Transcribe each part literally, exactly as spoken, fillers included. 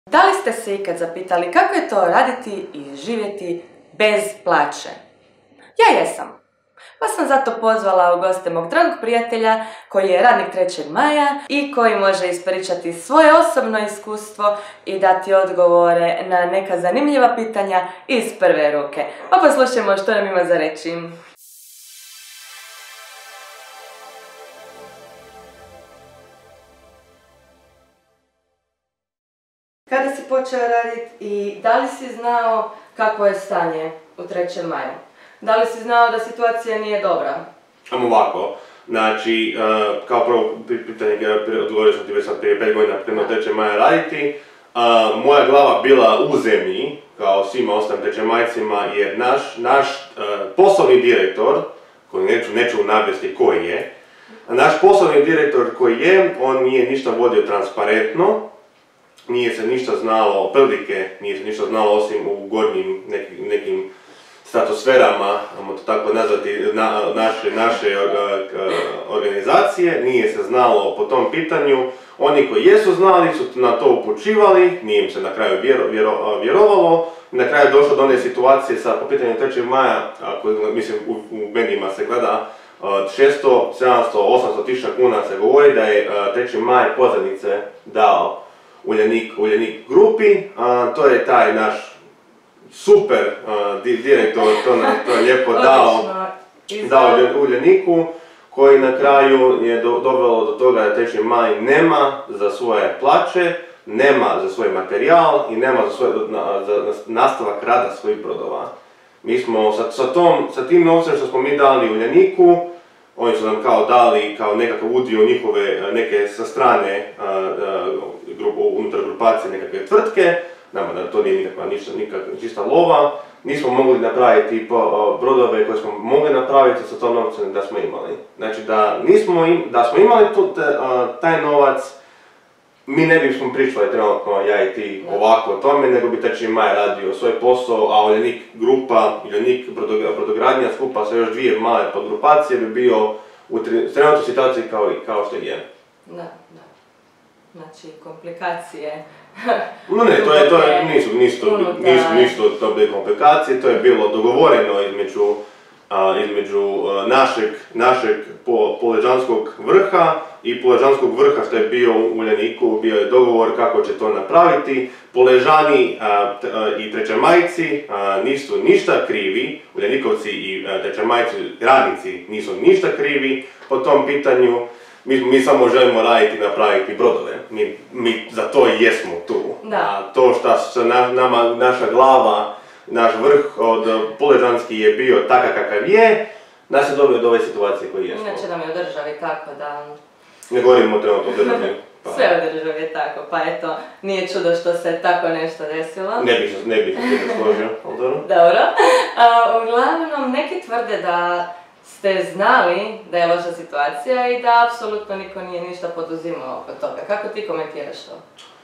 Da li ste se ikad zapitali kako je to raditi i živjeti bez plaće? Ja jesam. Pa sam zato pozvala u goste mog dragog prijatelja koji je radnik trećeg maja i koji može ispričati svoje osobno iskustvo i dati odgovore na neka zanimljiva pitanja iz prve ruke. Pa poslušajmo što nam ima za reći. Kada si počeo raditi i da li si znao kako je stanje u trećem maju? Da li si znao da situacija nije dobra? Ajmo ovako, znači, uh, kao prvo pitanje, odgovorio sam ti već sad prije pet godina krenuo trećeg maja raditi. Uh, moja glava bila u zemlji, kao svima ostalim trećemajcima, jer naš, naš uh, poslovni direktor, koji neću, neću navesti koji je, naš poslovni direktor koji je, on nije ništa vodio transparentno, nije se ništa znalo, otprilike nije se ništa znalo osim u gornjim nekim, nekim stratosferama, ajmo to tako nazvati, na, naše, naše uh, uh, organizacije, nije se znalo po tom pitanju. Oni koji jesu znali su na to upućivali, nije im se na kraju vjero, vjero, vjerovalo. Na kraju je došlo do one situacije sa po pitanju trećeg maja, ako mislim u, u medijima se gleda, uh, šesto, sedamsto, osamsto tisuća kuna se govori da je uh, treći maj pozajmice dao Uljanik, Uljanik grupi, uh, to je taj naš super uh, direktor, to nam to je lijepo dao, dao Uljaniku, koji na kraju je do, dovelo do toga da treći maj nema za svoje plaće, nema za svoj materijal i nema za, svoj, na, za nastavak rada svojih brodova. Mi smo sa, sa, tom, sa tim novcem što smo mi dali Uljaniku, oni su nam kao dali kao nekakav udio njihove neke sa strane uh, uh, grup, unutar grupacije nekakve tvrtke. Nama da to nije nikakva ništa, nikakva čista lova. Nismo mogli napraviti po, brodove koje smo mogli napraviti sa tom novcem da smo imali. Znači da, nismo im, da smo imali tu, te, a, taj novac, mi ne bismo pričali trenutno ja i ti ovako o tome, nego bi treći maj radio svoj posao, a Uljanik grupa, Uljanik brodogradnja skupa sa još dvije male podgrupacije bi bio u trenutnoj situaciji kao, kao što je. Da, da. Znači komplikacije. No ne, to je, to je, nisu, nisu, nisu, nisu to bile komplikacije, to je bilo dogovoreno između, a, između a, našeg, našeg po, poleđanskog vrha i poleđanskog vrha što je bio u Uljaniku, bio je dogovor kako će to napraviti. Poležani a, t, a, i trećemajci a, nisu ništa krivi, Uljanikovci i a, trećemajci, radnici nisu ništa krivi po tom pitanju. Mi, mi samo želimo raditi i napraviti brodove. Mi, mi za to i jesmo tu. Da. A to što na, nama, naša glava, naš vrh od poleđanski je bio takav kakav je, nas je doveo do ove situacije koje jesmo. Inače nam je u državi tako da... Ne govorimo trenutno o državi. Pa. Sve u državi je tako, pa eto, nije čudo što se tako nešto desilo. Ne bih se, ne bih se složio, ali dobro. Dobro. A, uglavnom, neki tvrde da ste znali da je loša situacija i da apsolutno niko nije ništa poduzimao oko toga. Kako ti komentiraš to?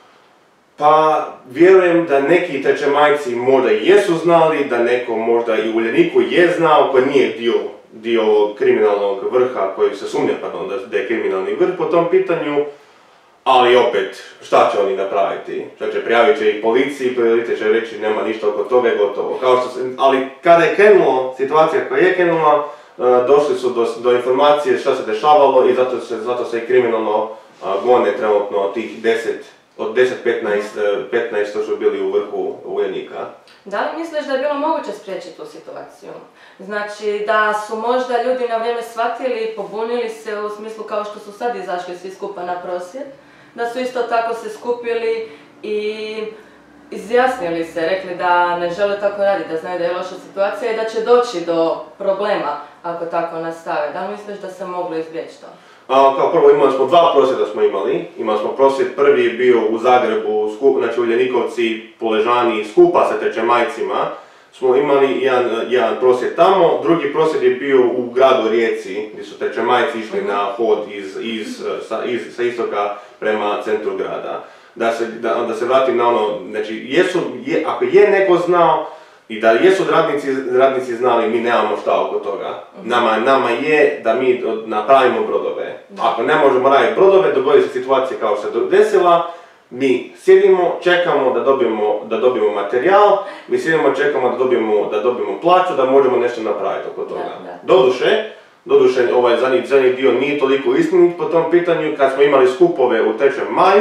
Pa, vjerujem da neki trećemajci možda i jesu znali, da neko možda i u Uljaniku je znao, koji nije dio, dio kriminalnog vrha, koji se sumnja, pardon, da je kriminalni vrh po tom pitanju, ali opet, šta će oni napraviti? Šta će, prijavit će i policiji, policija će reći nema ništa oko toga i gotovo. Kao što se, ali kada je krenulo, situacija koja je krenula, došli su do, do informacije šta se dešavalo i zato se, zato se i kriminalno a, gone trenutno tih deset, od deset do petnaest što su bili u vrhu Uljanika. Da li misliš da je bilo moguće spriječiti tu situaciju? Znači da su možda ljudi na vrijeme shvatili i pobunili se u smislu kao što su sad izašli svi skupa na prosvjed, da su isto tako se skupili i izjasnili se, rekli da ne žele tako raditi, da znaju da je loša situacija i da će doći do problema ako tako nastave. Da li misliš da se moglo izbjeći to? A, kao prvo imali smo dva prosvjeda smo imali. Imali smo prosvjed, prvi je bio u Zagrebu, skup, znači Uljanikovci, Poležani skupa sa trećemajcima. Smo imali jedan, jedan prosvjed tamo, drugi prosvjed je bio u gradu Rijeci, gdje su trećemajci išli na hod iz, iz, sa, iz, sa istoka prema centru grada. Da se, da, da se vratim na ono, znači jesu, je, ako je neko znao i da jesu radnici, radnici znali, mi nemamo šta oko toga. Nama, nama je da mi napravimo brodove. Ako ne možemo raditi brodove, dogodi se situacija kao što se desila, Mi sjedimo, čekamo da dobijemo, da dobijemo materijal, mi sjedimo, čekamo da dobijemo, da dobijemo plaću, da možemo nešto napraviti oko toga. Da, da. Doduše, doduše ovaj zadnji, zadnji dio nije toliko istinit po tom pitanju, kad smo imali skupove u trećem maju,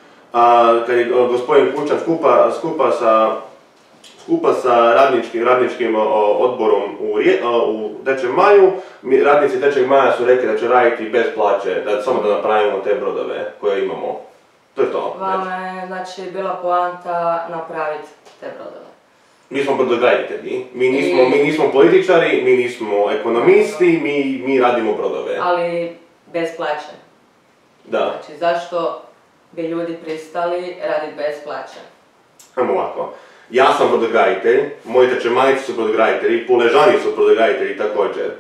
a, kad je gospodin Kučan skupa, skupa sa skupa sa radničkim, radničkim o, odborom u, u trećem maju, mi, radnici trećeg maja su rekli da će raditi bez plaće, da samo da napravimo te brodove koje imamo. To je to. Vama je, znači, bila poanta napraviti te brodove. Mi smo brodograditelji, mi nismo, I... mi nismo političari, mi nismo ekonomisti, mi, mi radimo brodove. Ali bez plaće. Da. Znači, zašto bi ljudi pristali raditi bez plaće? Ajmo ovako. Ja sam brodograditelj, moji tečemajci su brodograditelji, puležani su brodograditelji također.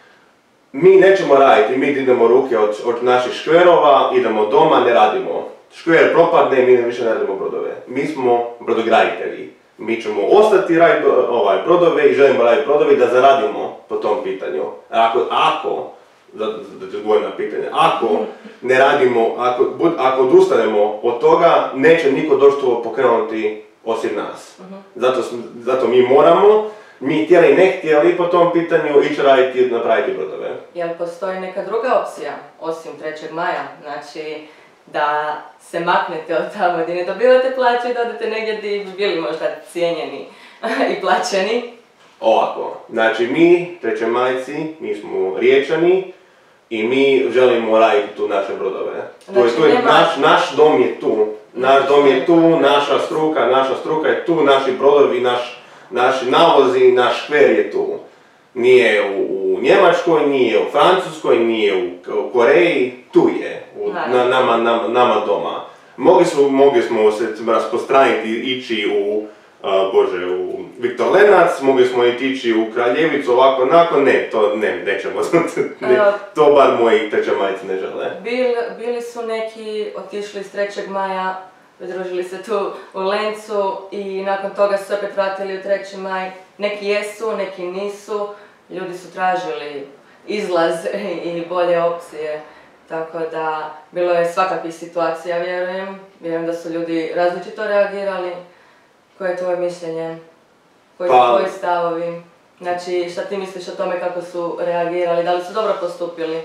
Mi nećemo raditi, mi idemo ruke od, od naših škverova, idemo doma, ne radimo. Škver propadne i mi više ne radimo brodove. Mi smo brodograditelji. Mi ćemo ostati raditi ovaj, brodove i želimo raditi brodove da zaradimo po tom pitanju. Ako, ako, da ću odgovoriti na pitanje, ako ne radimo, ako, ako odustanemo od toga, neće niko doći to pokrenuti osim nas. Uh-huh. Zato, zato mi moramo, mi htjeli i ne htjeli po tom pitanju ići raditi i napraviti brodove. Jel postoji neka druga opcija, osim trećeg maja? Znači, da se maknete od tamo gdje ne dobivate plaću i da odete negdje gdje bi bili možda cijenjeni i plaćeni? Ovako, znači mi, trećemajci, mi smo Riječani i mi želimo raditi tu naše brodove. Znači, to je, to je nema... naš, naš dom je tu. Naš dom je tu, naša struka, naša struka je tu, naši brodovi, naš, naši navozi, naš škver je tu. Nije u, u Njemačkoj, nije u Francuskoj, nije u, u Koreji, tu je, u, na, nama, nama, nama doma. Mogli, su, mogli smo se raspostraniti, ići u, uh, Bože, u Viktor Lenac, mogli smo ići u Kraljevicu, ovako, onako, ne, to ne, nećemo, ne, to bar moji trećemajci ne žele. Bil, bili su neki otišli iz trećeg maja, pridružili se tu u Lencu i nakon toga su se opet vratili u treći maj. Neki jesu, neki nisu, ljudi su tražili izlaz i bolje opcije. Tako da, bilo je svakakvih situacija, vjerujem. Vjerujem da su ljudi različito reagirali. Koje je tvoje mišljenje? Koji su pa... tvoji stavovi? Znači, šta ti misliš o tome kako su reagirali? Da li su dobro postupili?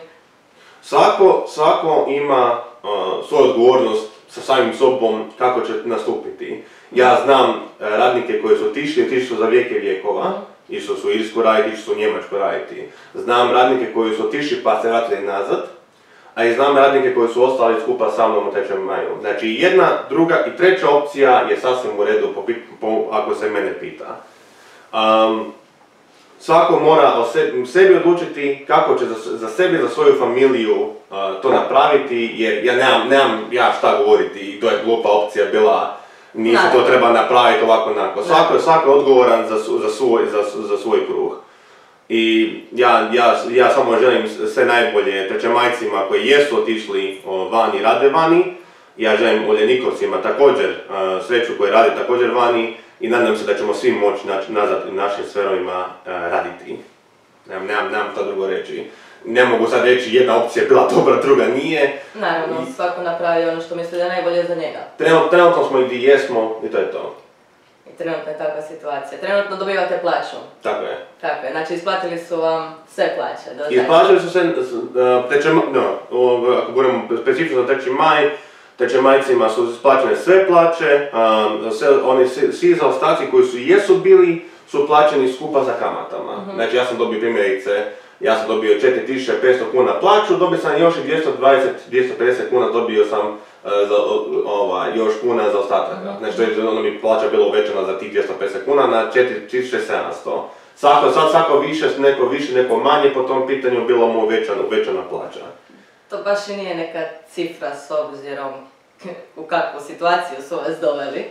Svako, svako ima uh, svoju odgovornost sa samim sobom kako će nastupiti. Ja znam uh, radnike koji su otišli, otišli su za vijeke vijekova. Mm. Išli su u Irsku raditi, išli su u Njemačku raditi. Znam radnike koji su otišli pa se vratili nazad. A i znam radnike koji su ostali skupa sa mnom u trećem maju. Znači jedna, druga i treća opcija je sasvim u redu po, po, ako se mene pita. Um, svako mora o sebi, sebi odlučiti kako će za, za sebe, za svoju familiju uh, to napraviti, jer ja nemam, nemam ja šta govoriti i to je glupa opcija bila, nisi to treba napraviti ovako onako. Svako, svako je odgovoran za, za, svoj, za, za svoj kruh. I ja, ja, ja samo želim sve najbolje trećemajcima koji jesu otišli vani i rade vani. Ja želim Uljanikovcima također uh, sreću koji rade također vani i nadam se da ćemo svi moći nazad u našim sferovima uh, raditi. Nemam, nemam, nemam to drugo reći. Ne mogu sad reći jedna opcija je bila dobra, druga nije. Naravno, I... svako napravi ono što misli da je najbolje za njega. Trenutno, trenutno smo i gdje jesmo i to je to. I trenutno je takva situacija. Trenutno dobivate plaću. Tako je. Tako je, znači isplatili su vam sve plaće. Do isplatili su se, uh, teče, no, ako govorimo specifično za treći maj, trećemajcima su isplaćene sve plaće, um, sve, oni svi zaostaci koji su jesu bili su plaćeni skupa za kamatama. Uh-huh. Znači ja sam dobio primjerice, ja sam dobio četiri tisuće petsto kuna plaću, dobio sam još i dvjesto dvadeset do dvjesto pedeset kuna, dobio sam uh, za, ova, još kuna za ostatak. Uh-huh. Znači onda mi plaća bila uvećana za tih dvjesto pedeset kuna na četiri tisuće sedamsto. Svako, sad svako više, neko više, neko manje po tom pitanju bilo mu uvećana, uvećana plaća. To baš i nije neka cifra s obzirom u kakvu situaciju su vas doveli.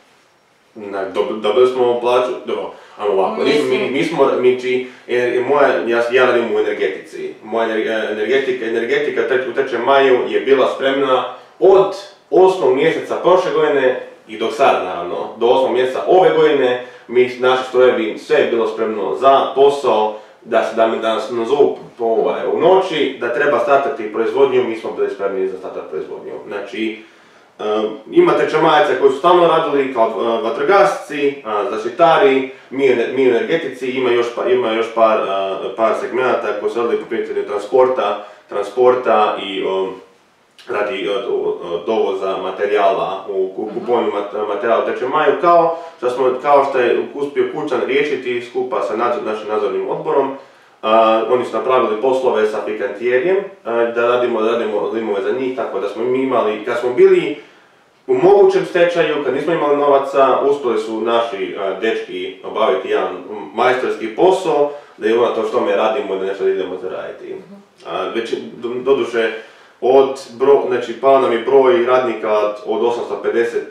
Ne, dobili smo plaću, dobro, ali ovako, mi, mi smo, mi či, moja, ja, ja radim u energetici. Moja energetika, energetika u trećem maju je bila spremna od osmog mjeseca prošle godine i do sada naravno, do osmog mjeseca ove godine, mi, naši strojevi, sve je bilo spremno za posao, da se da mi danas nazovu po, u noći, da treba startati proizvodnju, mi smo bili spremni za startat proizvodnju. Znači, Uh, ima tečemajaca koji su stalno radili kao uh, vatrogasci, uh, zaštitari, mi, mi energetici, ima još, pa, ima još par, uh, par segmenata koji su radili po pitanju transporta, transporta i um, radi uh, uh, dovoza materijala u kupovanju mat, materijala u Tečemaju, kao što, smo, kao što je uspio Kučan riješiti skupa sa nadzor, našim nadzornim odborom. Uh, oni su napravili poslove sa Pikantierijem, uh, da radimo, da radimo limove za njih, tako da smo mi imali, kad smo bili u mogućem stečaju, kad nismo imali novaca, uspjeli su naši uh, dečki obaviti jedan majstorski posao, da je ono to što mi radimo da nešto idemo zaraditi. Uh, već, do, doduše, od bro, znači pao nam je broj radnika od osamsto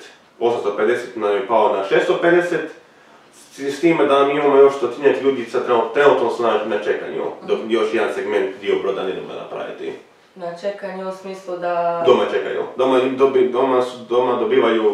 pedeset nam je pao na šesto pedeset, s time da mi imamo još stotinjak ljudi sa trenutno su na čekanju, dok još jedan segment dio broda ne idemo napraviti. Na čekanju u smislu da... Doma čekaju. Doma, dobi, doma, doma dobivaju...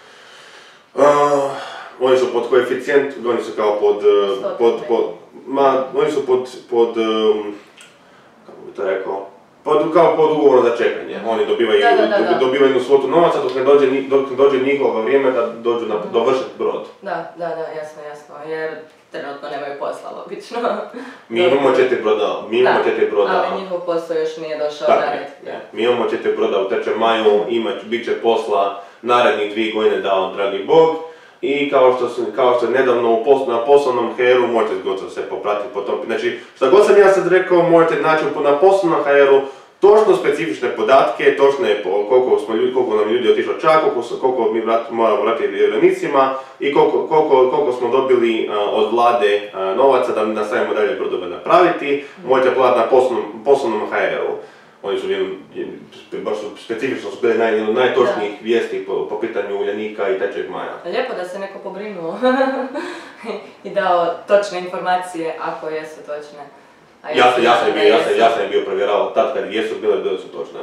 Uh, oni su pod koeficijent, oni su kao pod... pod, pod ma, oni su pod... pod um, kako bi to rekao? Pod, kao pod ugovorom za čekanje. Oni dobivaju, da, da, da, da. dobivaju jednu svotu novaca dok ne dođe, dok ne dođe njihovo vrijeme da dođu na, dovršiti brod. Da, da, da, jasno, jasno, jer trenutno nemaju posla, logično. Mi imamo četiri broda, mi imamo da, četiri broda. ali njihov posao još nije došao Tako, na red. ne. Mi imamo četiri broda u Tečemaju, imat, bit će posla narednih dvije godine dao dragi Bog. I kao što, su, kao što je nedavno u pos, na poslovnom ha eru, možete gotovo se popratiti po tom. Znači, šta god sam ja sad rekao, možete naći na poslovnom ha eru točno specifične podatke, točno je po, koliko, smo ljudi, koliko nam ljudi otišlo čak, koliko, koliko mi vrat, moramo vratiti vjerovnicima i koliko, koliko, koliko smo dobili uh, od vlade uh, novaca da nastavimo dalje brodove napraviti, možete pogledati na poslovnom, poslovnom ha eru. Oni su bili, baš su specifično su bili naj, najtočnijih vijesti po, po pitanju Uljanika i trećeg maja. Lijepo da se neko pobrinuo i dao točne informacije, ako jesu točne. Ja sam, ja, sam bio, ja, sam, ja sam bio provjeravao tad kad jesu bile, bile su točne.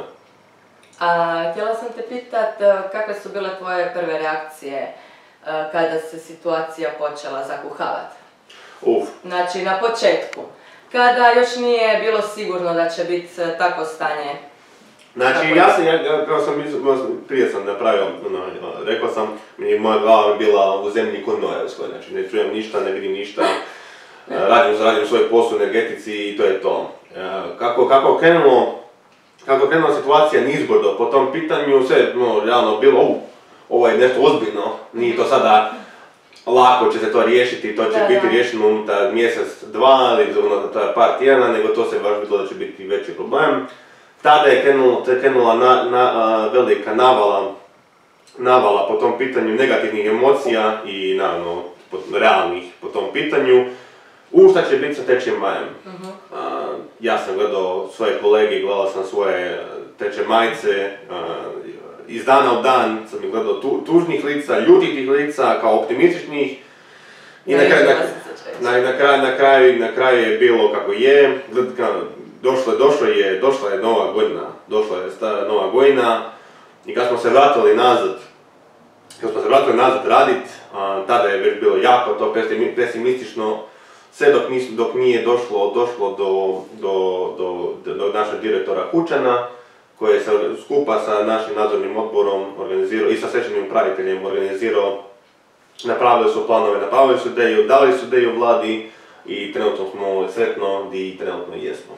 A, htjela sam te pitat kakve su bile tvoje prve reakcije kada se situacija počela zakuhavati? Uf. Znači na početku, kada još nije bilo sigurno da će biti tako stanje. Znači ja sam, ja, kao sam, prije sam napravio, no, rekao sam, mi moja glava bila u zemlji kod Nojevskoj, znači ne čujem ništa, ne vidim ništa. Radim, radim svoj posao u energetici i to je to. Kako, kako krenulo, kako krenula situacija nizbrdo po tom pitanju, sve no, realno bilo, uh, ovo je nešto ozbiljno, nije to sada lako će se to riješiti, to će da, biti da. riješeno unutar mjesec, dva ili unutar par tjedana, nego to se baš bilo da će biti veći problem. Tada je krenula, krenula na, na, velika navala, navala po tom pitanju negativnih emocija i naravno realnih po tom pitanju. U šta će biti sa Tečemajem? Uh-huh. Uh, ja sam gledao svoje kolege, gledao sam svoje Tečemajce, uh, iz dana u dan sam gledao tu, tužnih lica, ljutih lica, kao optimističnih. I na kraju, na, na, kraj, na, kraj, na kraju je bilo kako je, došlo, došlo je, došla je nova godina, došla je stara nova godina i kad smo se vratili nazad, kad smo se vratili nazad radit, uh, tada je već bilo jako to pesimistično. Sve dok, nis, dok nije došlo, došlo do, do, do, do našeg direktora Kučana, koji je se skupa sa našim nadzornim odborom organizirao i sa stečajnim upraviteljem organizirao, napravili su planove, napravili su ideju, dali su ideju vladi i trenutno smo sretno gdje trenutno jesmo.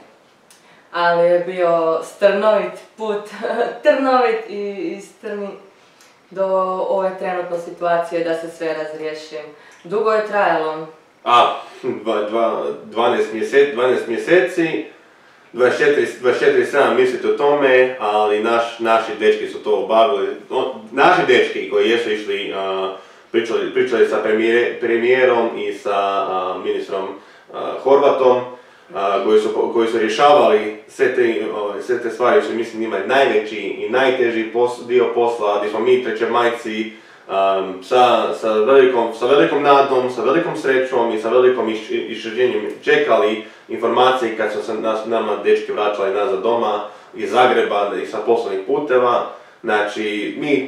Ali je bio strnovit put, trnovit i, i strmi do ove trenutne situacije da se sve razriješi. Dugo je trajalo. A, dva, dva, dvanaest mjeseci, dvanaest mjeseci, dvadeset četiri, dvadeset četiri sedam mislite o tome, ali naš, naši dečki su to obavili. O, naši dečki koji jesu išli, uh, pričali, pričali sa premijer, premijerom i sa uh, ministrom uh, Horvatom, uh, koji, su, koji su rješavali sve te, uh, sve te stvari, su mislim njima najveći i najteži pos, dio posla, gdje smo mi Tečemajci, Um, sa, sa, velikom, sa velikom nadom, sa velikom srećom i sa velikom iš, iščeđenjem čekali informacije kad su se nas, nama dečki vraćali nazad doma iz Zagreba i sa poslovnih puteva. Znači, mi,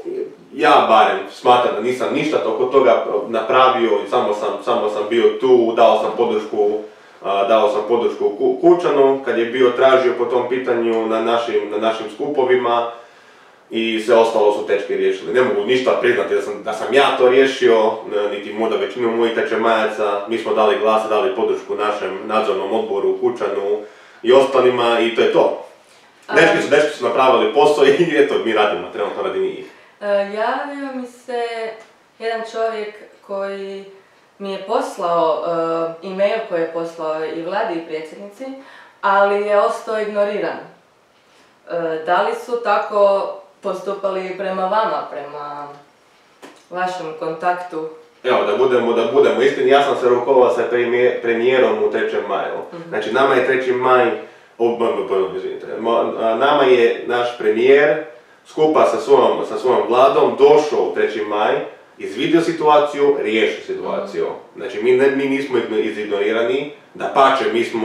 ja barem smatram da nisam ništa oko toga napravio i samo sam, samo sam bio tu, dao sam podršku, uh, dao sam podršku Kučanu kad je bio tražio po tom pitanju na našim, na našim skupovima. i sve ostalo su tečke riješili. Ne mogu ništa priznati da sam, da sam ja to riješio, niti možda većinu mojih tečemajaca. Mi smo dali glas, dali podršku našem nadzornom odboru, Kučanu i ostalima i to je to. Dečki su, dečki su napravili posao i eto, mi radimo, trenutno radi njih. Javio mi se jedan čovjek koji mi je poslao uh, e-mail koji je poslao i vladi i predsjednici, ali je ostao ignoriran. Uh, da li su tako postupali prema vama, prema vašem kontaktu? Evo, da budemo, da budemo istini, ja sam se rukovao sa premijerom u trećem maju. Mm-hmm. Znači, nama je treći maj, oh, pardon, izvinite, nama je naš premijer skupa sa svojom, sa svojom vladom došao u treći maj, izvidio situaciju, riješio situaciju. Znači, mi, ne, mi nismo izignorirani, dapače, mi smo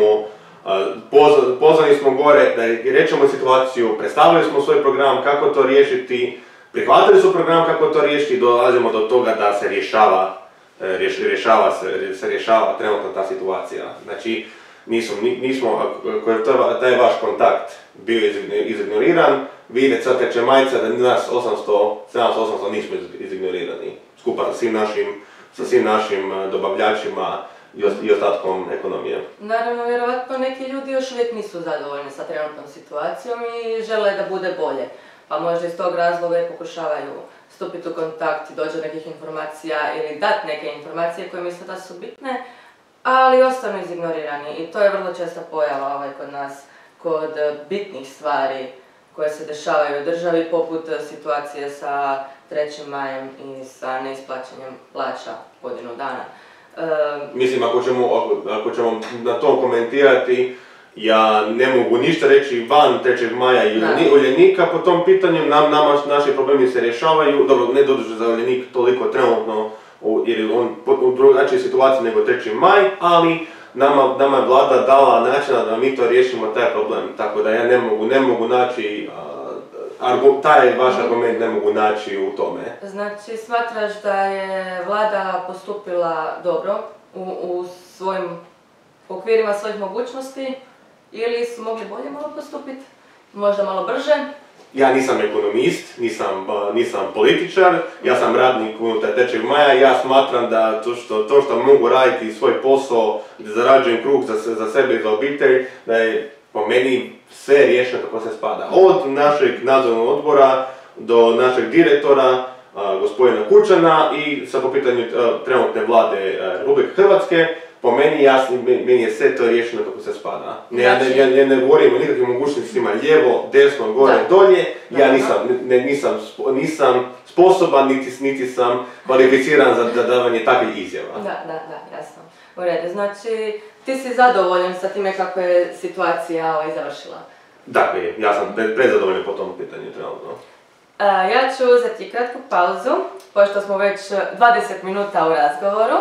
uh, pozvani smo gore da rečemo situaciju, predstavili smo svoj program kako to riješiti, prihvatili su program kako to riješiti i dolazimo do toga da se rješava, rješ, rješava se, se rješava trenutno ta situacija. Znači, nismo, nismo ako je taj vaš kontakt bio izignoriran, vidite sad treće majica da nas osamsto, sedamsto osamsto nismo izignorirani, skupa sa svim našim, sa svim našim dobavljačima i ostatkom ekonomije. Naravno, vjerovatno neki ljudi još uvijek nisu zadovoljni sa trenutnom situacijom i žele da bude bolje. Pa možda iz tog razloga i pokušavaju stupiti u kontakt i doći do nekih informacija ili dati neke informacije koje misle da su bitne, ali ostanu izignorirani i to je vrlo česta pojava ovaj kod nas, kod bitnih stvari koje se dešavaju u državi, poput situacije sa trećim majem i sa neisplaćanjem plaća godinu dana. E... Mislim, ako ćemo, ako, ako ćemo na to komentirati, ja ne mogu ništa reći van trećeg maja i Uljanika po tom pitanju, nam, nama, naši problemi se rješavaju, dobro, ne doduže za Uljanik toliko trenutno, jer je on u drugačijoj situaciji nego treći maj, ali nama, nama je vlada dala načina da mi to riješimo taj problem, tako da ja ne mogu, ne mogu naći, uh, argu, taj vaš argument ne mogu naći u tome. Znači, smatraš da je vlada postupila dobro u, u svojim okvirima svojih mogućnosti ili su mogli bolje malo postupiti, možda malo brže? Ja nisam ekonomist, nisam, nisam političar, ja sam radnik unutar trećeg maja i ja smatram da to što, to što mogu raditi svoj posao, da zarađujem kruh za, za sebe i za obitelj, da je po meni sve riješeno kako se spada. Od našeg nadzornog odbora do našeg direktora, a, gospodina Kučana i sa po pitanju a, trenutne vlade a, Republike Hrvatske, po meni jasno, meni je sve to riješeno kako se spada. Ne, ja ne, ja, ja ne govorim o nikakvim mogućnostima lijevo, desno, gore, da. dolje. Ja nisam, ne, nisam, nisam sposoban, niti, niti sam kvalificiran za, za davanje takvih izjava. Da, da, da, jasno. U redu, znači ti si zadovoljan sa time kako je situacija ovaj, završila? Dakle, ja sam prezadovoljan po tom pitanju trenutno. A, ja ću uzeti kratku pauzu, pošto smo već dvadeset minuta u razgovoru.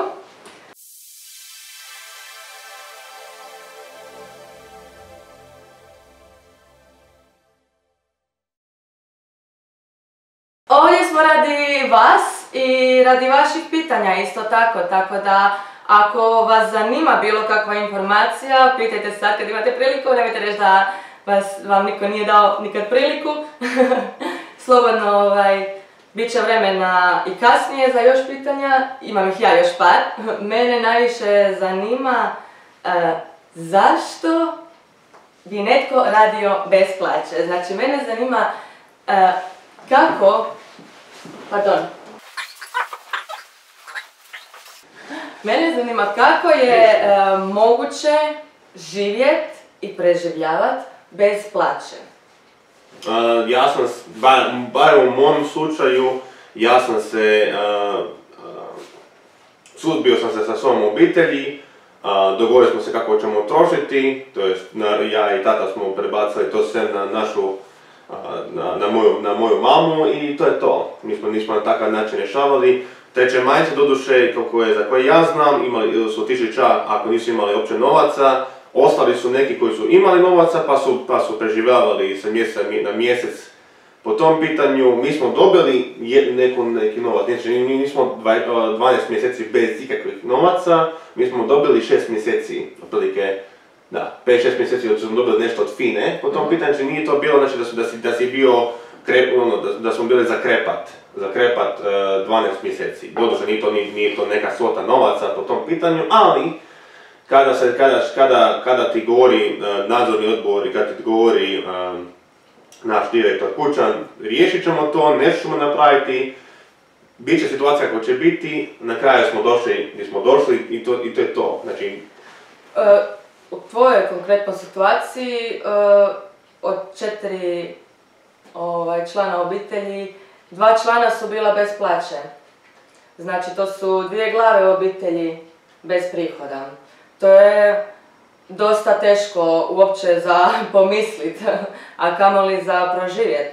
Ovdje smo radi vas i radi vaših pitanja isto tako, tako da ako vas zanima bilo kakva informacija, pitajte sad kad imate priliku, nemojte reći da vas, vam niko nije dao nikad priliku. Slobodno, ovaj, bit će vremena i kasnije za još pitanja, imam ih ja još par. Mene najviše zanima uh, zašto bi netko radio bez plaće. Znači, mene zanima uh, kako, pardon, mene zanima kako je uh, moguće živjet i preživljavat bez plaće. Uh, ja sam, bar, bar u mom slučaju, ja sam se, uh, uh, suzbio sam se sa svojom obitelji, uh, dogovorili smo se kako ćemo trošiti, to jest na, ja i tata smo prebacili to sve na našu, uh, na, na, moju, na moju mamu i to je to. Mi smo, nismo na takav način rješavali. Treće majice, doduše, kako je, za koje ja znam, imali su otišli čak ako nisu imali uopće novaca. Ostali su neki koji su imali novaca pa su, pa su preživljavali sa mjeseca na mjesec. Po tom pitanju mi smo dobili neku, neki novac, znači mi nismo dvanaest mjeseci bez ikakvih novaca, mi smo dobili šest mjeseci, otprilike, da, pet šest mjeseci da smo dobili nešto od Fine. Po tom pitanju nije to bilo znači da, su, da, si, da si bio krep, ono, da, da smo bili za krepat, za krepat uh, dvanaest mjeseci. Doduše, nije to, nije, nije to neka svota novaca po tom pitanju, ali kada, se, kada, kada, kada ti govori uh, nadzorni odbor i kada ti govori um, naš direktor Kučan, riješit ćemo to, nešto ćemo napraviti, bit će situacija koja će biti, na kraju smo došli gdje smo došli i to, i to je to. Znači, uh, u tvojoj konkretnoj situaciji uh, od četiri ovaj, člana obitelji, dva člana su bila bez plaće. Znači to su dvije glave obitelji bez prihoda. To je dosta teško uopće za pomislit, a kamoli za proživjet.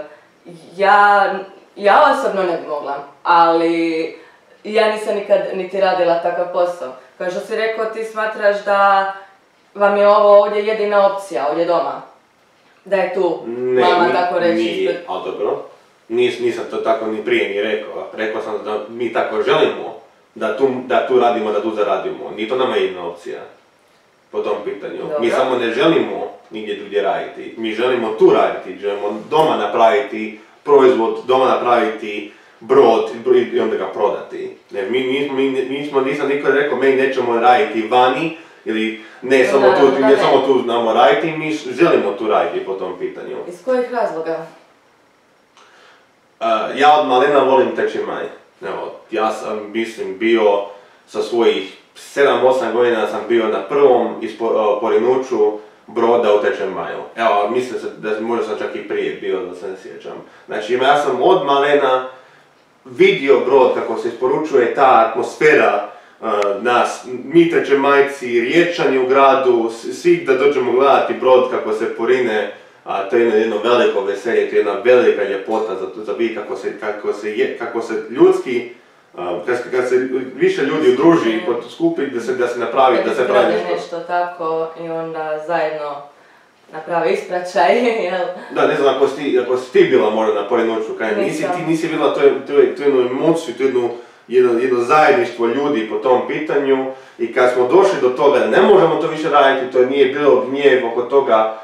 Ja, ja osobno ne bi mogla, ali ja nisam nikad niti radila takav posao. Kao što si rekao, ti smatraš da vam je ovo ovdje jedina opcija, ovdje doma. Da je tu ne, mama ni, tako reći. Nije, ali dobro. Nis, nisam to tako ni prije ni rekao. Rekao sam da mi tako želimo da tu, da tu radimo, da tu zaradimo. Nije to nama jedna opcija po tom pitanju. Dobro. Mi samo ne želimo nigdje drugdje raditi. Mi želimo tu raditi, želimo doma napraviti proizvod, doma napraviti brod i onda ga prodati. Ne, mi, mi, mi, mi smo, nisam nikad rekao, mi nećemo raditi vani, ili ne samo tu, ne, ne samo tu znamo raditi, mi želimo tu raditi po tom pitanju. Iz kojih razloga? Uh, ja od malena volim Treći maj. Evo, ja sam, mislim, bio sa svojih sedam osam godina sam bio na prvom ispo, uh, porinuću broda u Trećem maju. Evo, mislim se da možda sam čak i prije bio, da se ne sjećam. Znači, ja sam od malena vidio brod kako se isporučuje ta atmosfera uh, nas, mi Trećemajci, Riječani u gradu, svi da dođemo gledati brod kako se porine. A to je jedno, jedno veliko veselje, to je jedna velika ljepota za, za vidjeti kako se, kako se, je, kako se ljudski, uh, kad, kad se više ljudi udruži i mm. skupi da se, da se napravi, da se pravi nešto. nešto tako i onda zajedno napravi ispraćaj, jel? Da, ne znam ako si ti, ako si ti bila možda na porinuću, kaj nisi, ti nisi bila to, to, to jednu emociju, to jednu, jedno, jedno zajedništvo ljudi po tom pitanju i kad smo došli do toga da ne možemo to više raditi, to nije bilo gnjev oko toga.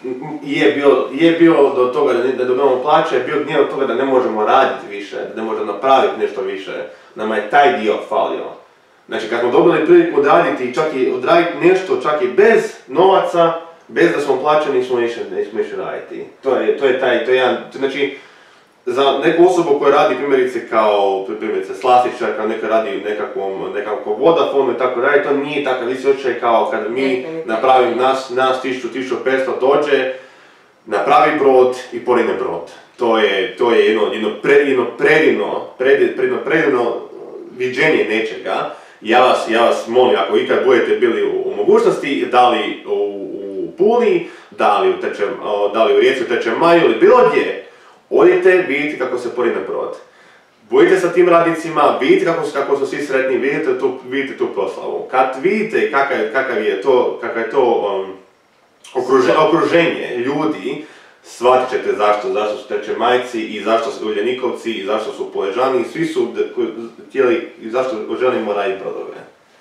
Je bilo, je bilo do toga da, da dobivamo plaće, je bio gnjev od toga da ne možemo raditi više, da ne možemo napraviti nešto više. Nama je taj dio falio. Znači kad smo dobili priliku odraditi, čak i odraditi nešto, čak i bez novaca, bez da smo plaćeni, smo išli, nećemo više raditi. To je, to je taj, to je jedan, to znači, za neku osobu koja radi primjerice kao, primjerice slastičar, kao neka radi nekakvom, nekakvom Vodafonu i tako dalje, to nije takav isti osjećaj kao kada mi napravim, nas, nas tisuću, tisuću petsto dođe, napravi brod i porine brod. To je, to je jedno, jedno, pre, jedno predivno, predivno, predivno viđenje nečega. Ja vas, ja vas molim, ako ikad budete bili u, u mogućnosti, da li u, u Puli, da li u, Trećem, da li u Rijeci u Trećem maju ili bilo gdje, odite, vidite kako se porine brod. Budite sa tim radnicima, vidite kako su, kako su svi sretni, vidite tu, vidite tu proslavu. Kad vidite kakav, kakav je to, kakav je to um, okruže, okruženje ljudi, shvatit ćete zašto, zašto su Trećemajci i zašto su Uljanikovci i zašto su Poležani, svi su htjeli i zašto želimo raditi brodove.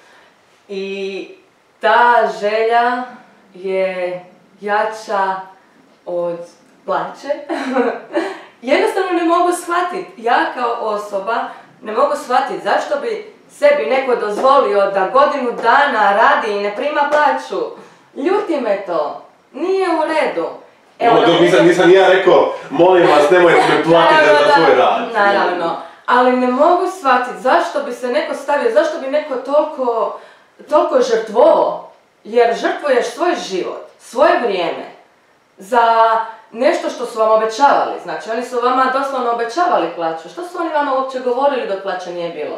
I ta želja je jača od plaće. Jednostavno ne mogu shvatiti, ja kao osoba ne mogu shvatiti zašto bi sebi neko dozvolio da godinu dana radi i ne prima plaću. Ljuti me to, nije u redu. Evo, no, dok nisam, nisam ja rekao, molim vas, nemojte me platiti za, za svoj rad. Naravno, ali ne mogu shvatiti zašto bi se neko stavio, zašto bi neko toliko, toliko žrtvovao. Jer žrtvuješ svoj život, svoje vrijeme za nešto što su vam obećavali. Znači, oni su vama doslovno obećavali plaću. Što su oni vama uopće govorili dok plaće nije bilo?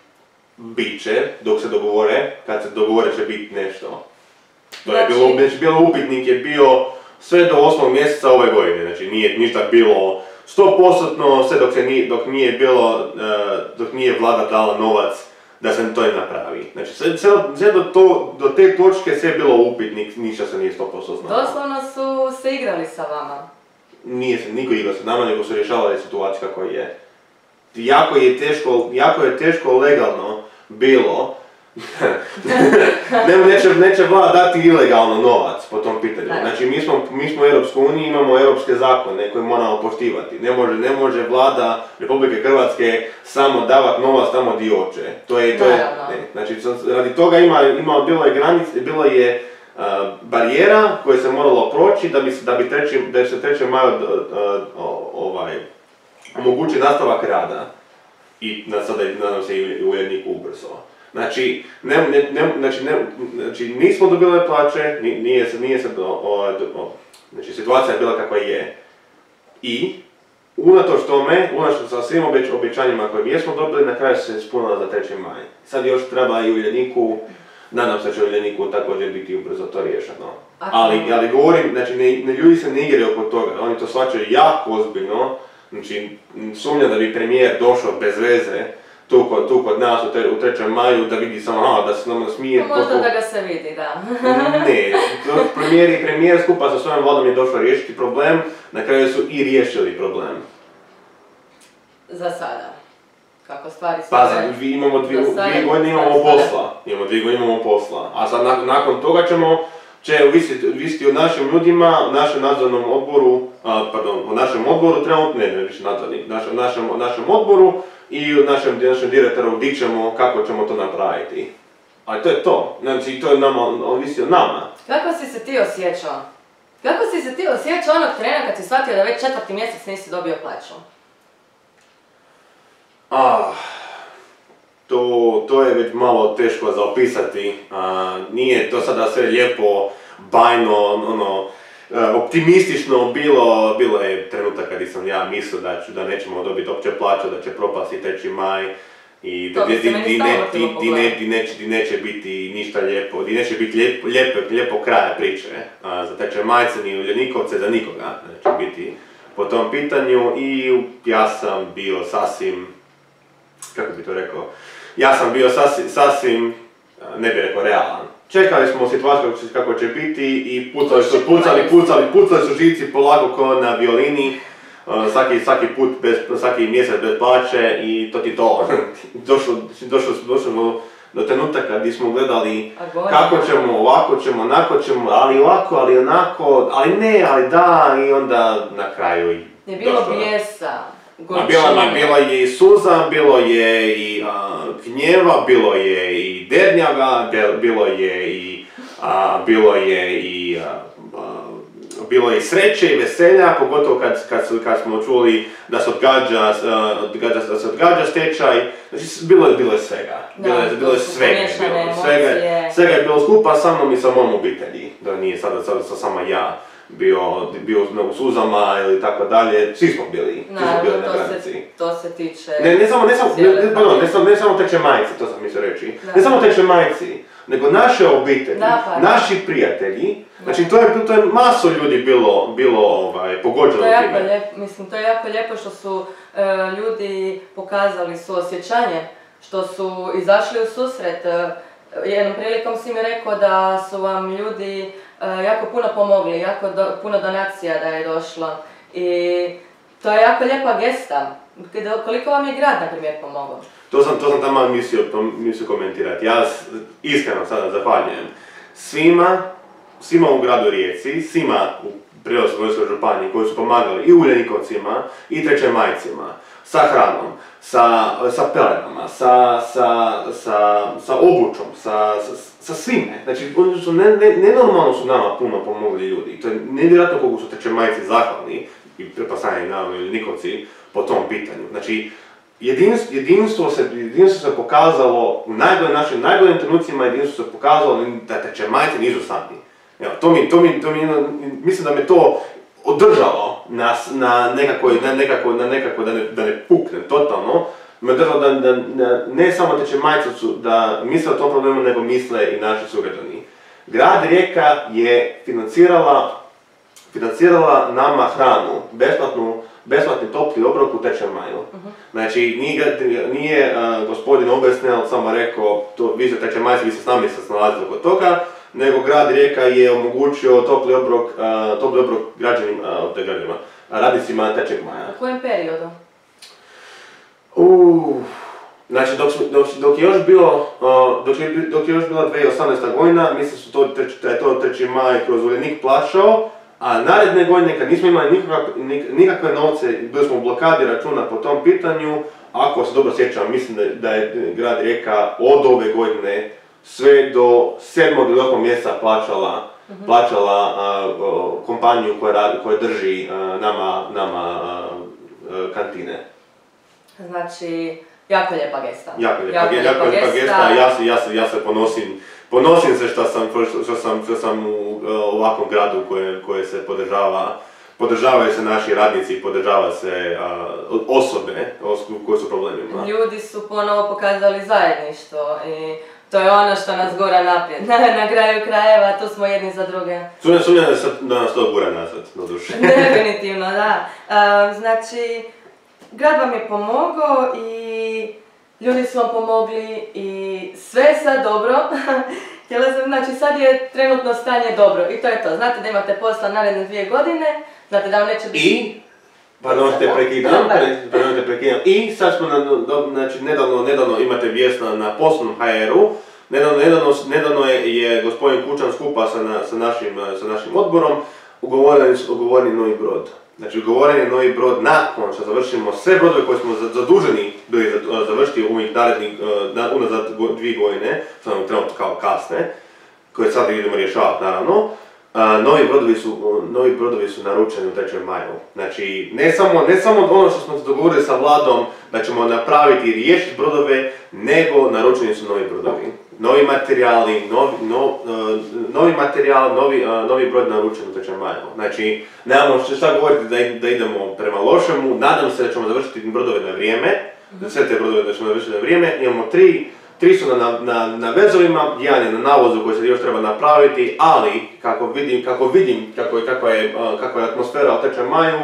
Biće, dok se dogovore, kad se dogovore će biti nešto. To znači, je bilo, znači, bilo upitnik je bio sve do osmog mjeseca ove godine, znači nije ništa bilo sto posto sve dok, se nije, dok nije bilo, uh, dok nije vlada dala novac da se to ne napravi. Znači sve, sve, sve do, to, do te točke sve je bilo upitnik, ništa se nije sto posto znalo. Doslovno su se igrali sa vama. Nije se niko igrao sa nama, nego su rješavali situaciju kako je. Jako je teško, jako je teško legalno bilo ne, neće, neće vlada dati ilegalno novac po tom pitanju. Znači, mi smo, mi smo u Europskoj uniji, imamo europske zakone koje moramo poštivati. Ne može, ne može vlada Republike Hrvatske samo davati novac tamo di hoće. To je, to je, ne. Znači, radi toga ima, ima bilo je granice, bilo je uh, barijera koje se moralo proći da bi, da bi treći, da se treće maju uh, uh, ovaj, omogući nastavak rada. I na sada nadam se i ujednik ubrzo. Znači, ne, ne, ne, znači, ne, znači nismo dobili plaće, nije se, nije se do, o, do, znači situacija je bila kakva je. I unatoč tome, unatoč sa svim obeč, obećanjima koje jesmo dobili, na kraju se ispunila za treći maj. Sad još treba i u Uljaniku, nadam se će u Uljaniku također biti ubrzo to riješeno. Ali, ali govorim, znači ne, ne ljudi se ne igraju oko toga, oni to shvaćaju jako ozbiljno. Znači, sumnja da bi premijer došao bez veze tu kod, tu kod nas u, tre, u trećem maju da vidi samo, aha, da se nama smije... No, možda da ga se vidi, da. Ne, premijer i premijer skupa sa svojom vladom je došao riješiti problem, na kraju su i riješili problem. Za sada. Kako stvari se... Pa, za, imamo dvije, dvije godine imamo posla, imamo dvije godine imamo posla, a sad nakon, nakon toga ćemo će ovisiti o našim ljudima, u našem nadzornom odboru, a, pardon, u našem odboru trenutno, ne, ne više nadzornik, našem, našem, našem odboru i u našem, našem direktoru gdje ćemo, kako ćemo to napraviti. Ali to je to, znači to je nama, ovisi o nama. Kako si se ti osjećao? Kako si se ti osjećao onog trena kad si shvatio da već četvrti mjesec nisi dobio plaću? Ah, to, to je već malo teško za opisati. A, nije to sada sve lijepo, bajno, ono, optimistično bilo, bilo je trenutak kad sam ja mislio da, ću, da nećemo dobiti opće plaću, da će propasti treći maj i da di, di, di, ne, di, di, ne, di, neće, di neće biti ništa lijepo, di neće biti lijepo, lijepo, lijepo kraja priče. A, za treće majce ni Uljanikovce, za nikoga neće biti po tom pitanju i ja sam bio sasvim, kako bi to rekao, ja sam bio sasvim, sasvim ne bih rekao realan. Čekali smo situaciju kako će biti i pucali su, pucali, pucali, pucali su živci polako ko na violini, svaki, svaki put, bez, svaki mjesec bez plaće i to ti to. došlo, došlo, došlo do trenutaka gdje smo gledali kako ćemo, ovako ćemo, onako ćemo, ali ovako, ali onako, ali ne, ali da i onda na kraju i je bilo bijesa. A bilo, bilo je i suza, bilo je i a, gnjeva, bilo je i dernjaga, bilo je i, a, bilo je i, a, a, bilo je i sreće i veselja, pogotovo kad, kad, kad smo čuli da se odgađa, odgađa, da se odgađa stečaj, znači bilo je, bilo je svega, bilo je, bilo je svega, bilo, svega, svega je bilo skupa sa mnom i sa mojom obitelji, da nije sada, sada, sada sama ja. bio, bio u suzama ili tako dalje, svi smo bili, svi smo bili na granici. To se tiče... Ne, ne samo, ne samo, ne, ne, pardon, ne, samo, ne samo treće majci, to sam mislio reći, da. Ne samo treće majci, nego naše obitelji, da, pa, naši prijatelji, da. Znači to je, to je maso ljudi bilo, bilo ovaj, pogođeno time. To je jako lijepo, mislim, to je jako lijepo što su e, ljudi pokazali suosjećanje, što su izašli u susret. E, jednom prilikom si mi rekao da su vam ljudi Uh, jako puno pomogli, jako do, puno donacija da je došlo i to je jako lijepa gesta. Koliko vam je grad, na primjer, pomogao? To sam, to sam tamo mislio, mislio komentirati. Ja iskreno sada zahvaljujem svima, svima u gradu Rijeci, svima u Primorsko-goranskoj županiji koji su pomagali i Uljanikovcima i treće majcima, sa hranom, sa, sa pelenama, sa, sa, sa, sa obućom, sa, sa, sa svime. Znači, oni su ne, ne, nenormalno su nama puno pomogli ljudi. To je nevjerojatno koliko su treće majci zahvalni i pretpostavljeni naravno Uljanikovci po tom pitanju. Znači, jedinstvo, jedinstvo, se, jedinstvo se pokazalo u najgore, našim najgorim trenucima, jedinstvo se pokazalo da treće majci nisu sami. Evo, to mi, to mi, to mi, mislim da me to održalo na, na nekako, na nekako, na nekako da, ne, da ne pukne totalno, me održalo da, da, da ne samo treće majci da misle o tom problemu, nego misle i naši sugrađani. Grad Rijeka je financirala, financirala nama hranu, besplatnu, besplatni topli obrok u trećem maju. Uh-huh. Znači, nije, nije uh, gospodin Obesnel samo rekao, to, vi ste treće majci, vi ste s nami se snalazili kod toga, nego grad Rijeka je omogućio topli obrok, uh, topli obrok građanima, uh, građanima, radnicima trećeg maja. U kojem periodu? Uh, Znači, dok, dok, dok je još bilo, uh, dok, je, dok je još bila dvije tisuće osamnaesta godina, mislim su to, da je to treći maj kroz Uljanik plaćao, a naredne godine kad nismo imali nikakve, nikakve novce, bili smo u blokadi računa po tom pitanju, ako se dobro sjećam, mislim da, da je grad Rijeka od ove godine sve do sedmog ili osmog mjeseca plaćala, mm-hmm. plaćala uh, kompaniju koja, radi, koja drži uh, nama, nama uh, kantine. Znači, jako lijepa gesta. Jako lijepa, jako lijepa, lijepa gesta. gesta. Ja, se, ja, se, ja se ponosim, ponosim se što sam, što sam, što sam u ovakvom gradu koje, koje se podržava. Podržavaju se naši radnici i podržava se uh, osobe koje su problemima. Ljudi su ponovo pokazali zajedništvo i to je ono što nas gura naprijed. Na, na kraju krajeva tu smo jedni za druge. Sumnjam, sumnjam da nas to gura nazad, na duši. Definitivno, da. Uh, znači, grad vam je pomogao i ljudi su vam pomogli i sve je sad dobro. Htjela sam, znači sad je trenutno stanje dobro i to je to. Znate da imate posla naredne dvije godine, znate da vam neće biti... I, pardon te prekidam, pardon te prekidam, i sad smo, na, do, znači nedavno, nedavno imate vijest na, na poslovnom ha er u, nedavno, nedavno, nedavno je, je gospodin Kučan skupa sa, na, sa, našim, sa našim odborom ugovoren, ugovoren novi brod. Znači ugovoren je novi brod nakon što završimo sve brodove koje smo zaduženi bili završiti u ovih narednih, unazad dvije godine, što nam trenutno kao kasne, koje sad idemo rješavati naravno. Uh, novi, brodovi su, novi brodovi su naručeni u trećem maju. Znači, ne samo, ne samo ono što smo se dogovorili sa vladom da ćemo napraviti i riješiti brodove, nego naručeni su novi brodovi. Novi materijali, novi, no, uh, novi materijal, novi, uh, novi brod naručen u trećem maju. Znači, nemamo šta govoriti da, da idemo prema lošemu, nadam se da ćemo završiti brodove na vrijeme, da sve te brodove da ćemo završiti na vrijeme, imamo tri. Tri su na, na, na vezovima, jedan je na navozu koji se još treba napraviti, ali kako vidim, kako vidim kako je, kako je, kako je atmosfera u trećem maju,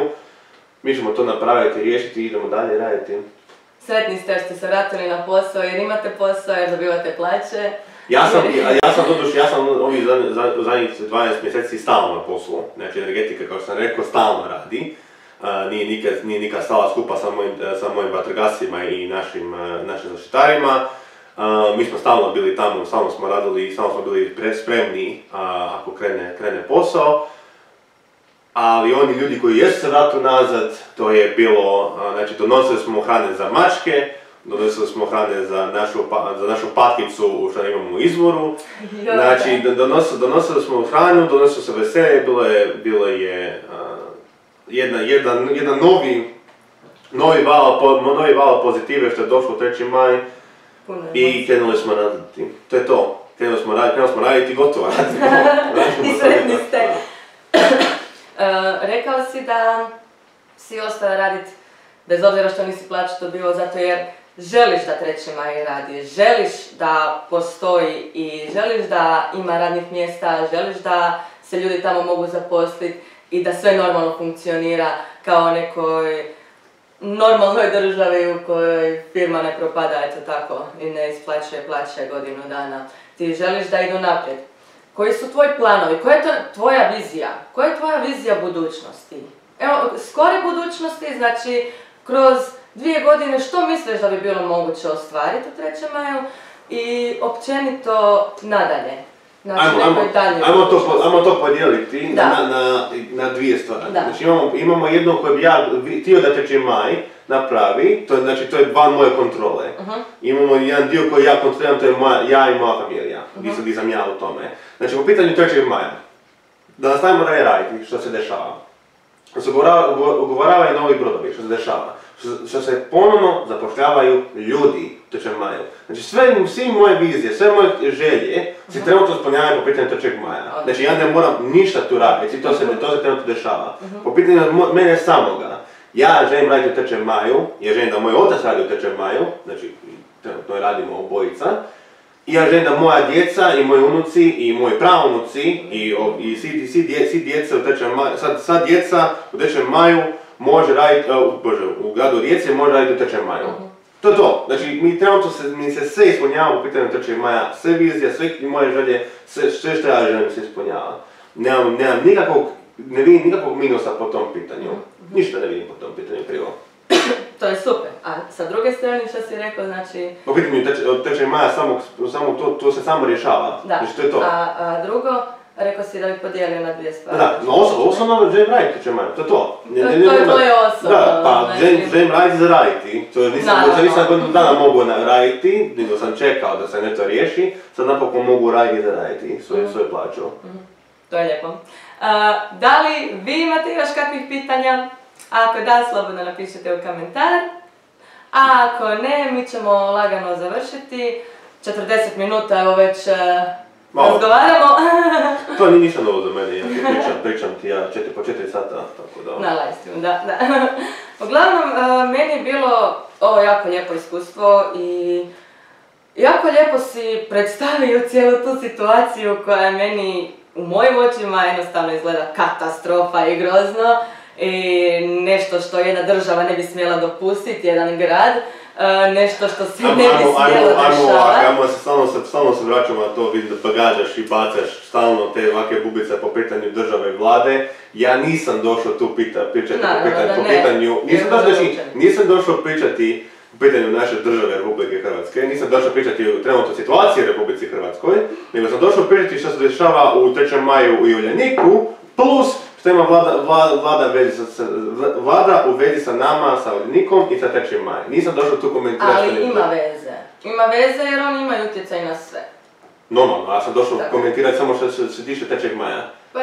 mi ćemo to napraviti, riješiti i idemo dalje raditi. Sretni ste što ste se vratili na posao jer imate posao, jer dobivate plaće. Ja sam, ja sam doduše, ja sam ovih zadnjih dvanaest mjeseci stalno na poslu. Znači energetika, kao što sam rekao, stalno radi. Uh, nije, nikad, nije nikad stala skupa sa mojim, sa mojim vatrogascima i našim, uh, našim zaštitarima. Uh, mi smo stalno bili tamo, stalno smo radili i stalno smo bili spremni uh, ako krene, krene posao. Ali oni ljudi koji jesu se vratili nazad, to je bilo, uh, znači donosili smo hrane za mačke, donosili smo hrane za našu, za našu patkicu što imamo u izvoru. Znači donosili, donosili smo hranu, donosili se veselje, bilo je, bilo je uh, jedna, jedan, jedan novi, novi, val, novi val pozitive što je došlo u treći maj. I krenuli smo raditi. To je to. Krenuli smo raditi, krenuli smo raditi i gotovo radimo. I sretni ste. uh, rekao si da si ostao raditi bez obzira što nisi plaću dobio zato jer želiš da treći maj radi, želiš da postoji i želiš da ima radnih mjesta, želiš da se ljudi tamo mogu zaposliti i da sve normalno funkcionira kao nekoj normalnoj državi u kojoj firma ne propada, eto tako, i ne isplaćuje plaće godinu dana. Ti želiš da idu naprijed. Koji su tvoji planovi? Koja je to tvoja vizija? Koja je tvoja vizija budućnosti? Evo, skore budućnosti, znači, kroz dvije godine što misliš da bi bilo moguće ostvariti u trećem maju i općenito nadalje? Znači, ajmo, ajmo, ajmo, to, ajmo to podijeliti na, na, na dvije stvari. Da. Znači imamo, imamo jedno koje bi ja htio da treći maj napravi, to je, znači to je van moje kontrole. Uh-huh. Imamo jedan dio koji ja kontroliram, to je moja, ja i moja familija, gdje uh-huh. sam ja u tome. Znači po pitanju trećeg maja, da nastavimo dalje raditi što se dešava. Što se ugovaravaju novi brodovi, što se dešava. Što, što se ponovno zapošljavaju ljudi u trećem maju. Znači sve, svi moje vizije, sve moje želje se uh-huh. trenutno ispunjavaju po pitanju trećeg maja. Znači ja ne moram ništa tu raditi, to se, to se trenutno dešava. Uh-huh. Po pitanju mene samoga, ja želim raditi u trećem maju, ja želim da moj otac radi u trećem maju, znači trenutno radimo obojica. I ja želim da moja djeca i moji unuci i moji praunuci i, i svi, svi, dje, svi djeca u trećem maju, sad, sad djeca u trećem maju može raditi, uh, bože, u gradu Rijeci može raditi u trećem maju. Uh-huh. To je to. Znači, mi trenutno se, mi se sve ispunjavamo u pitanju trećeg maja, sve vizije, sve moje želje, sve, sve što ja želim se ispunjava. Nemam, nemam nikakvog, ne vidim nikakvog minusa po tom pitanju. Uh-huh. Ništa ne vidim po tom pitanju krivo. to je super. A sa druge strane što si rekao, znači... Po pitanju tečaj maja, samo, samo to, to se samo rješava. Da, znači, to je to. A, a drugo, rekao si da bi podijelio na dvije stvari. Da, no osobno Jane Wright tečaj maja, to je to. Ne, to, ne, to je tvoje osobno. Da, pa znači... Jane, Jane Wright za raditi. To nisam, no, no, nisam godinu dana mogu raditi, nego sam čekao da se nešto riješi, sad napokon mogu raditi za raditi svoje, mm. svoje plaću. Mm. To je lijepo. Uh, da li vi imate još kakvih pitanja? Ako da, slobodno napišite u komentar. A ako ne, mi ćemo lagano završiti. četrdeset minuta, evo već uh, razgovaramo. To nije ništa novo za mene, ja ti pričam, pričam ti ja četiri, po četiri sata, tako da... Na livestreamu, da, da. Uglavnom, uh, meni je bilo ovo jako lijepo iskustvo i jako lijepo si predstavio cijelu tu situaciju koja je meni u mojim očima jednostavno izgleda katastrofa i grozno. I nešto što jedna država ne bi smjela dopustiti, jedan grad, uh, nešto što se ne bi smjelo dešavati. Ajmo se, stalno se, stalno se vraćamo na to, vidim da bagađaš i bacaš stalno te ovakve bubice po pitanju države i vlade. Ja nisam došao tu pita, pričati no, po pitanju, po pitanju, nisam došao, znači, nisam došao pričati po pitanju naše države Republike Hrvatske, nisam došao pričati o trenutnoj situaciji u Republici Hrvatskoj, nego sam došao pričati što se dešava u trećem maju i Uljaniku, plus što ima vlada, vlada, vlada, vezi sa, vlada u vezi sa nama, sa Uljanikom i sa trećem majem. Nisam došao tu komentirati. Ali ima veze. Ima veze jer oni imaju utjecaj na sve. Normalno, ja sam došao komentirati samo što se, se tiče trećeg maja. Pa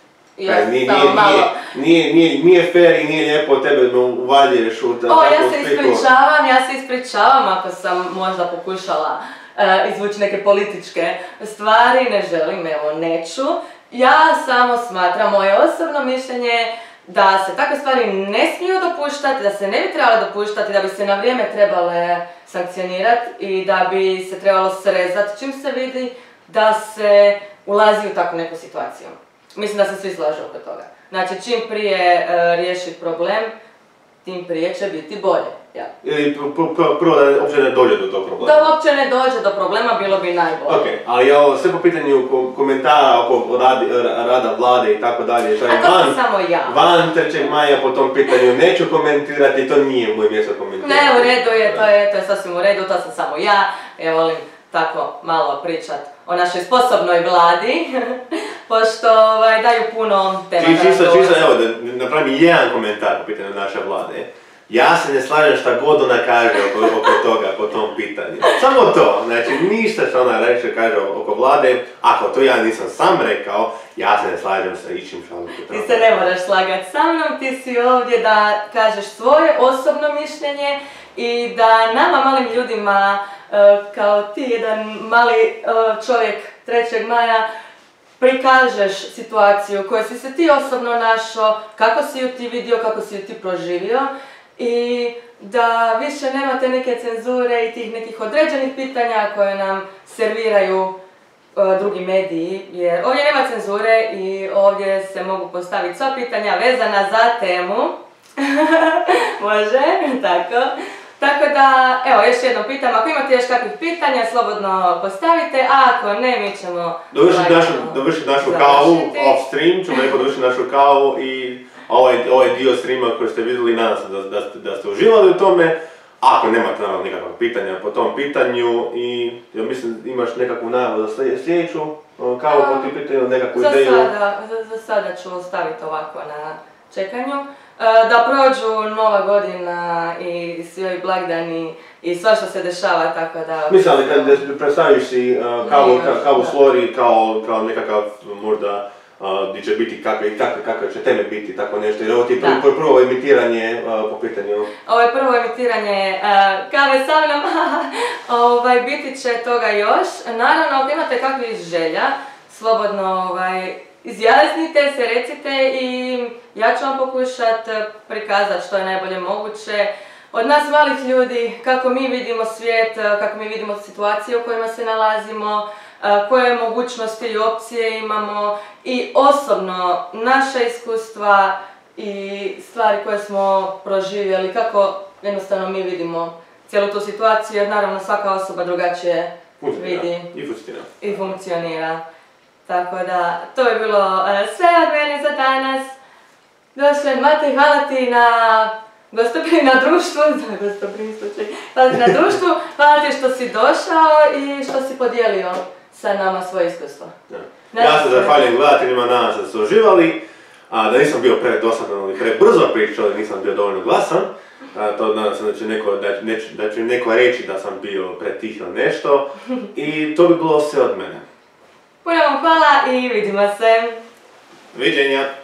ja pa, nije, samo nije, malo... Nije, nije, nije fair i nije lijepo tebe me uvaljuješ u takvu O, ja se ispričavam, ja se ispričavam ako sam možda pokušala uh, izvući neke političke stvari, ne želim, evo, neću. Ja samo smatram, moje osobno mišljenje, da se takve stvari ne smiju dopuštati, da se ne bi trebalo dopuštati, da bi se na vrijeme trebale sankcionirati i da bi se trebalo srezati čim se vidi da se ulazi u takvu neku situaciju. Mislim da se svi slažu oko toga. Znači, čim prije uh, riješiti problem, tim prije će biti bolje. Ja. Ili prvo da uopće ne dođe do tog problema. Da uopće ne dođe do problema, bilo bi najbolje. Ok, ali ja sve po pitanju komentara oko radi, rada vlade i tako dalje. A to sam samo ja. Van trećeg maja po tom pitanju neću komentirati, to nije moje mjesto komentirati. Ne, u redu je, to je, to je sasvim u redu, to sam samo ja. Ja volim tako malo pričat o našoj sposobnoj vladi, pošto ovaj, daju puno tema. Čisto, čisto, evo, da napravim jedan komentar po pitanju naše vlade. Ja se ne slažem šta god ona kaže oko, oko toga, po tom pitanju. Samo to, znači ništa što ona reče, kaže oko vlade, ako to ja nisam sam rekao, ja se ne slažem sa ičim što ona to. Ti se ne moraš slagati sa mnom, ti si ovdje da kažeš svoje osobno mišljenje i da nama malim ljudima, kao ti jedan mali čovjek trećeg maja, prikažeš situaciju koju si se ti osobno našao, kako si ju ti vidio, kako si ju ti proživio. I da više nemate neke cenzure i tih nekih određenih pitanja koje nam serviraju uh, drugi mediji, jer ovdje nema cenzure i ovdje se mogu postaviti sva pitanja vezana za temu. Može, tako. Tako da, evo, još jednom pitam, ako imate još kakvih pitanja, slobodno postavite, a ako ne, mi ćemo... Dovršiti našu, dovršiti našu kavu off stream, ćemo neko dovršiti našu kavu i ovaj, ovaj dio streama koji ste vidjeli, nadam se da, da, da ste uživali u tome. Ako nemate naravno nikakvog pitanja po tom pitanju i ja mislim imaš nekakvu najavu za sljedeću kavu po tim pitanju, nekakvu za ideju? Sada, za, za sada ću ostaviti ovako na čekanju. Da prođu Nova godina i svi ovi blagdani i sva što se dešava, tako da... Mislim, ali kad predstaviš si uh, kavu, ka, kavu Slori kao, kao nekakav možda uh, gdje će biti kakve, kakve, kakve će teme biti, tako nešto, jer ovo ti je prvo, prvo emitiranje uh, po pitanju... Ovo je prvo emitiranje uh, kave sa mnom, ovaj, biti će toga još. Naravno, ako imate kakvih želja, slobodno ovaj, izjasnite se, recite i ja ću vam pokušat prikazati što je najbolje moguće od nas malih ljudi, kako mi vidimo svijet, kako mi vidimo situacije u kojima se nalazimo, koje mogućnosti i opcije imamo i osobno naša iskustva i stvari koje smo proživjeli, kako jednostavno mi vidimo cijelu tu situaciju, jer naravno svaka osoba drugačije vidi i funkcionira. I funkcionira. Tako da, to je bilo sve od mene za danas. Došlen, Matej, hvala ti na gostoprimni na društvu, da, gostoprimni slučaj, hvala ti na društvu, hvala ti što si došao i što si podijelio sa nama svoje iskustvo. Ja, ja se zahvaljujem gledateljima, nadam se da su uživali, a da nisam bio predosadan ili prebrzo pričao, da nisam bio dovoljno glasan. A, to nadam se da će, neko, da, neč, da će neko reći da sam bio pretih ili nešto i to bi bilo sve od mene. Puno vam hvala i vidimo se. Viđenja.